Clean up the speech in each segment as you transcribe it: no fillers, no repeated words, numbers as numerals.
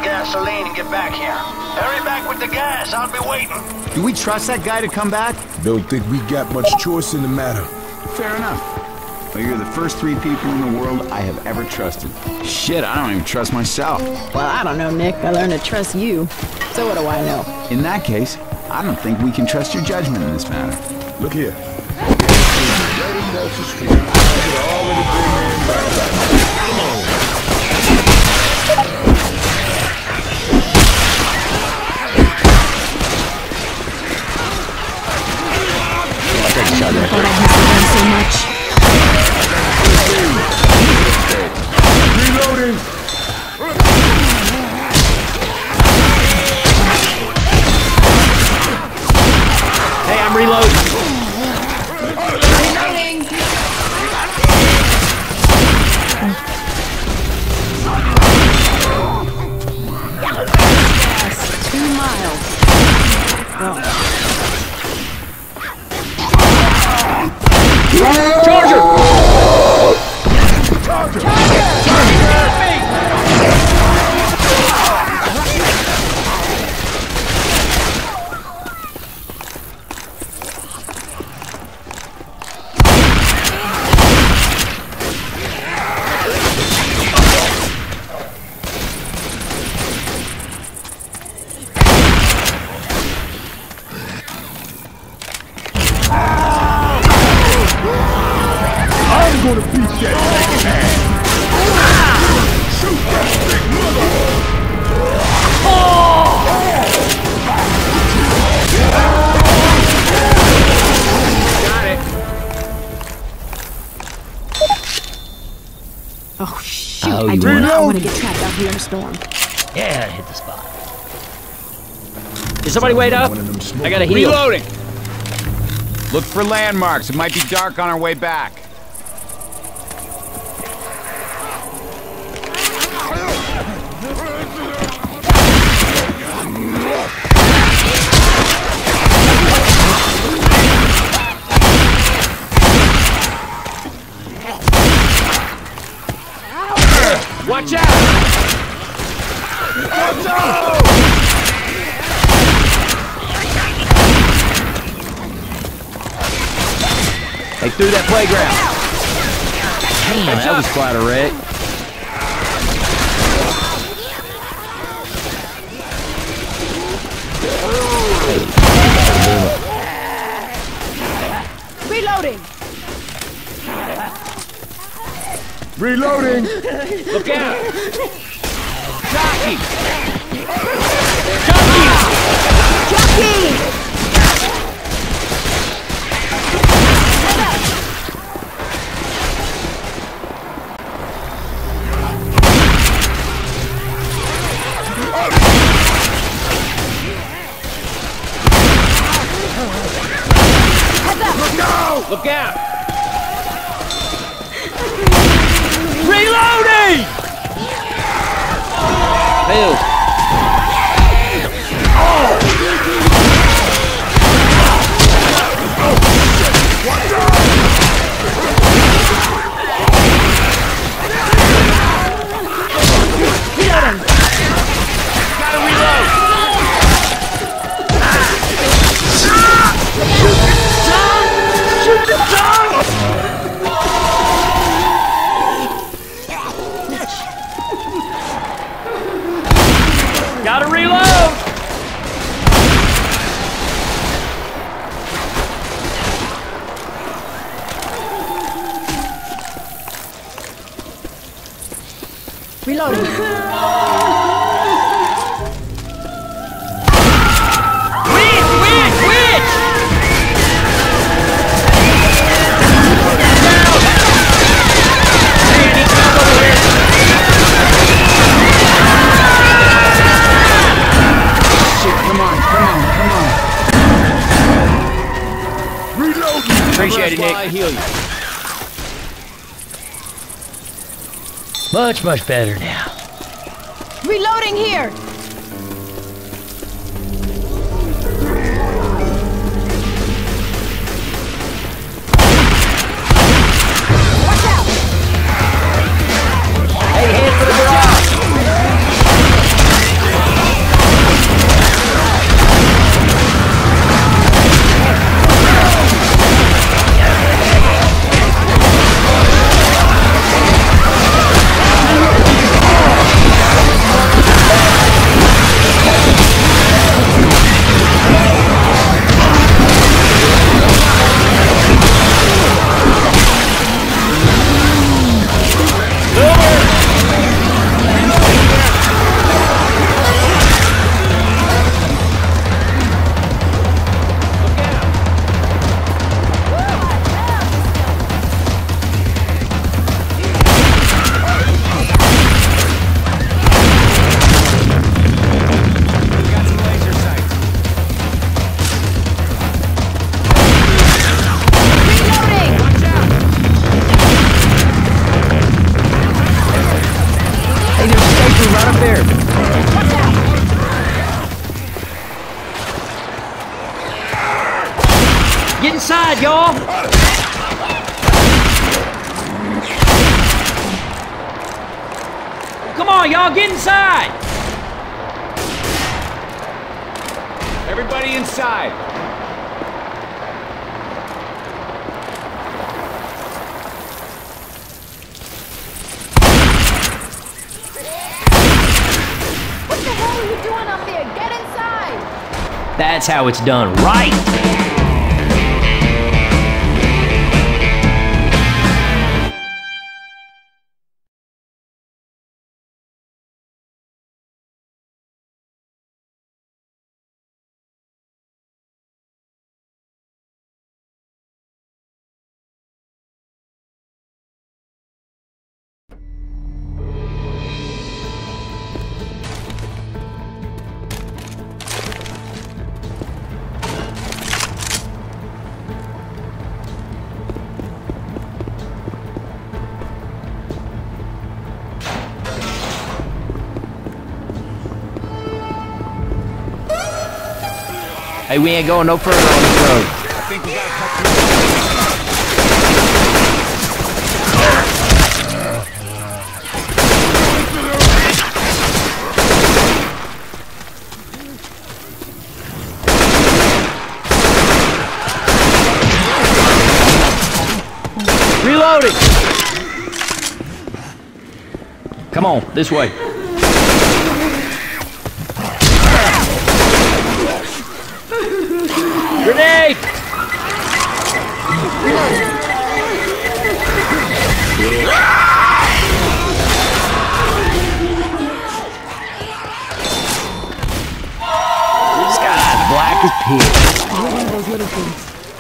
gasoline and get back here. Hurry back with the gas. I'll be waiting. Do we trust that guy to come back? Don't think we got much choice in the matter. Fair enough. But you're the first 3 people in the world I have ever trusted. Shit, I don't even trust myself. Well, I don't know, Nick. I learned to trust you. So what do I know? In that case, I don't think we can trust your judgment in this matter. Look here. Right across the street. I could already bring in right. Come on. I thought I missed them so much. Reloading! Hey, I'm reloading. Reloading! That's 2 miles. Oh. Charger! I'm gonna beat that second ass! Shoot that big mother! Got it. Oh, shoot. Oh, I you do not reload. want to get trapped out here in a storm. Yeah, hit the spot. Is somebody wait up? One of them smoke- I gotta heal. Reloading! Look for landmarks. It might be dark on our way back. Watch out! Watch out! They threw that playground. Damn, that was quite a wreck. Reloading! Reloading! Look out! Jockey! Jockey! Look out! Reloading! Failed. Gotta reload! Shoot the tongue! Gotta reload! Reloading. Appreciate it, Nick. I heal you. Much, much better now. Reloading here! Watch out! Hey, head for the garage! on, y'all, get inside! Everybody inside. What the hell are you doing up there? Get inside! That's how it's done, right? Hey, we ain't going no further on this road. I think we gotta cut Reloading! Come on, this way. Grenade! Sky's black as pitch. Those little things.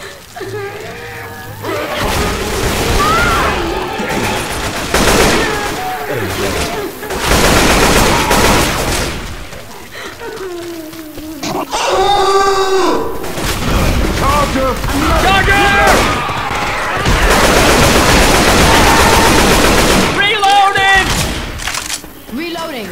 Reloading! Reloading.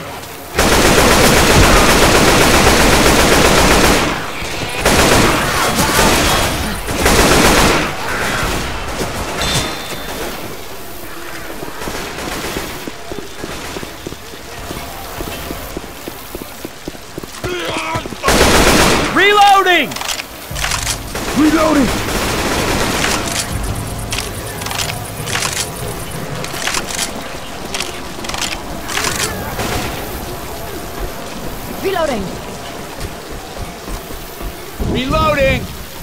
Reloading! Reloading! Reloading. Reloading!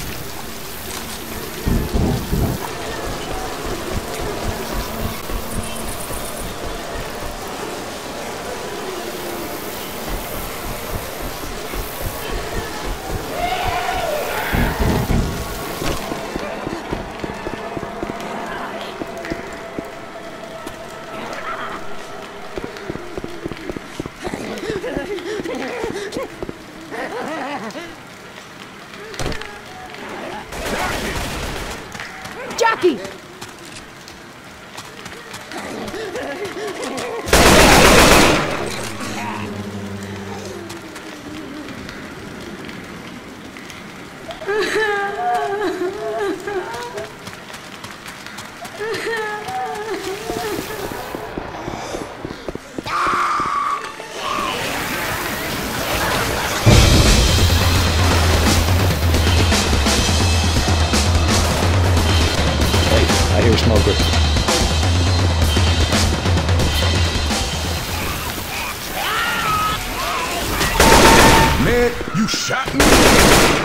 Jackie! I hear smoker. Man, you shot me?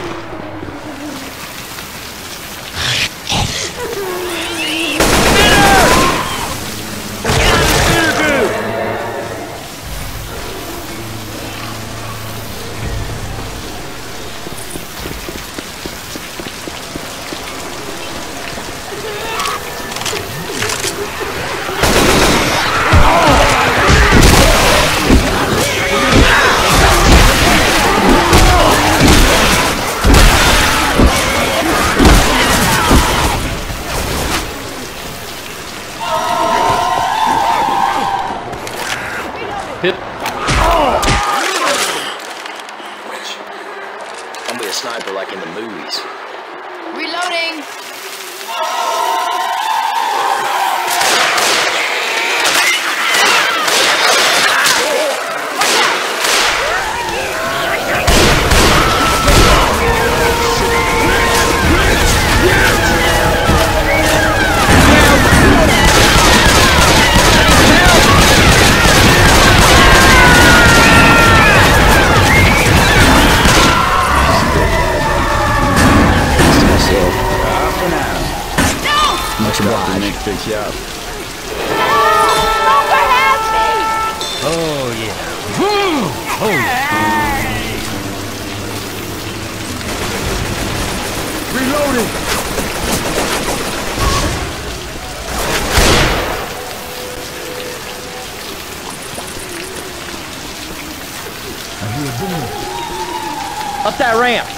Much Dr. obliged. Nick fix you up. Longer has me! Oh, yeah. Oh, yeah. Reloading! I hear a boom. Up that ramp.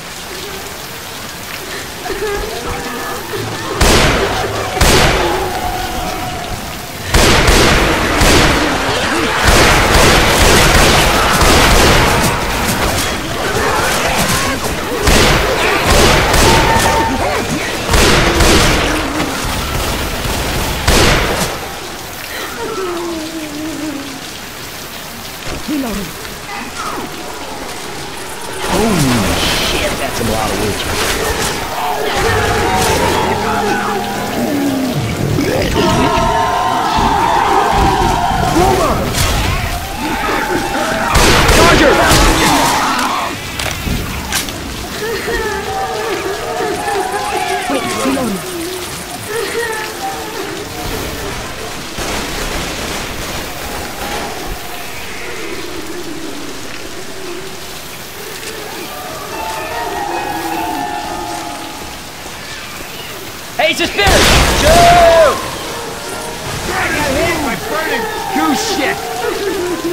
Holy shit, that's a lot of witches. Hey, it's just finished! Joe! I got hit by burning goose shit!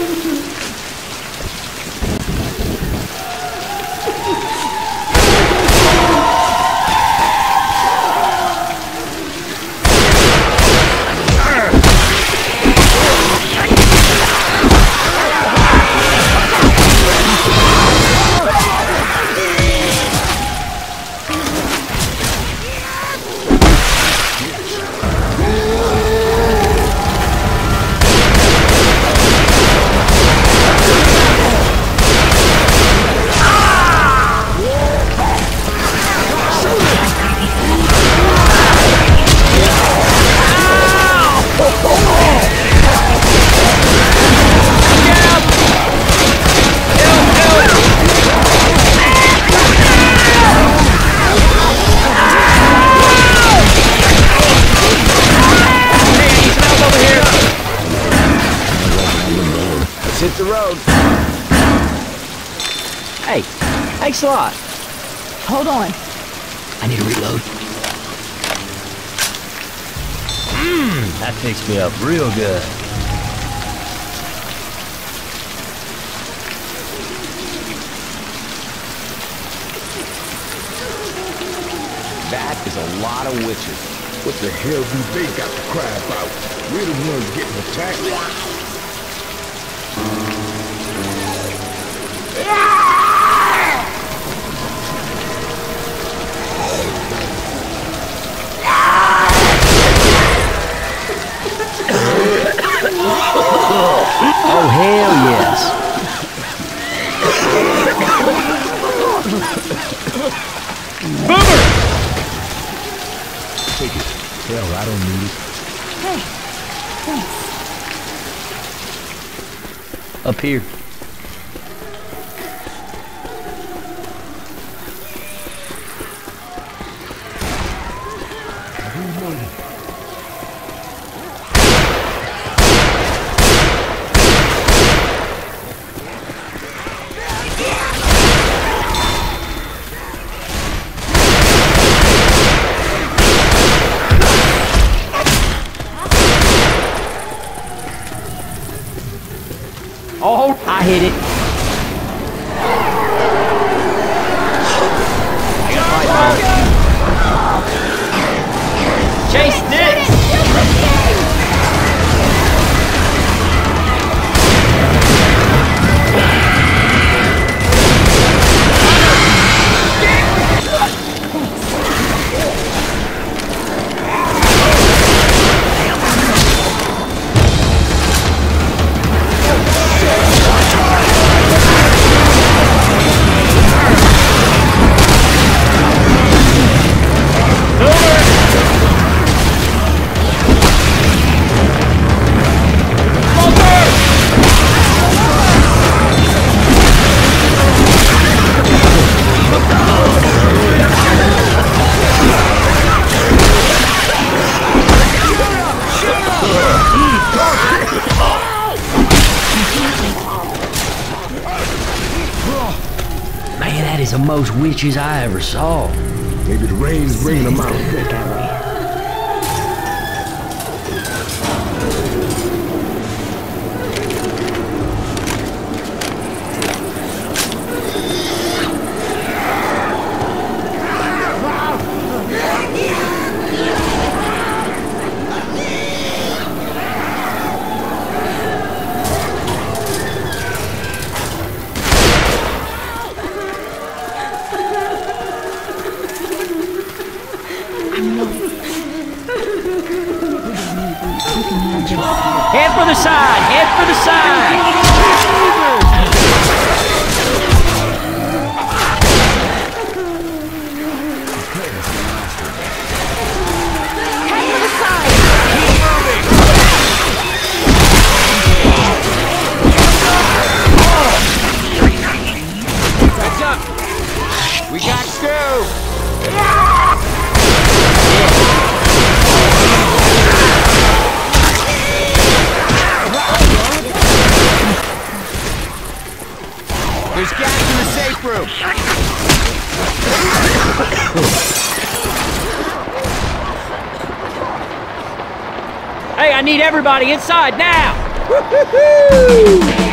Hit the road. Hey, thanks a lot. Hold on. I need to reload. That picks me up real good. That is a lot of witches. What the hell do they got to cry about? We're the ones getting attacked. Oh, hell yes. Take it. Hell, I don't need it. Hey, thanks. Up here. Oh, I hit it. I got my Chase Nick! the most witches I ever saw. Maybe the rain's bringing them out. Head for the side! Head for the side! Head for the side! Keep moving! Heads up! We got Stu! There's gas in the safe room! Hey, I need everybody inside now! Woo-hoo-hoo!